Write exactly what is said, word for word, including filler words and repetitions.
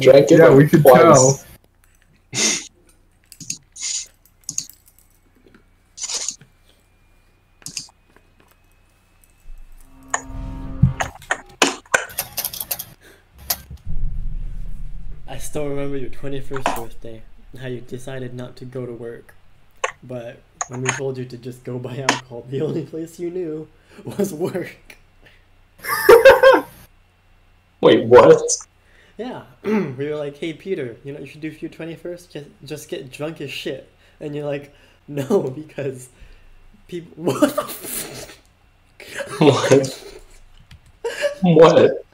drank it Yeah, like we could twice. tell. I still remember your twenty-first birthday and how you decided not to go to work. But when we told you to just go buy alcohol, the only place you knew was work. Wait, what? Yeah, we were like, hey Peter, you know what you should do for your twenty-first? Just, just get drunk as shit. And you're like, no, because people... What? What? What?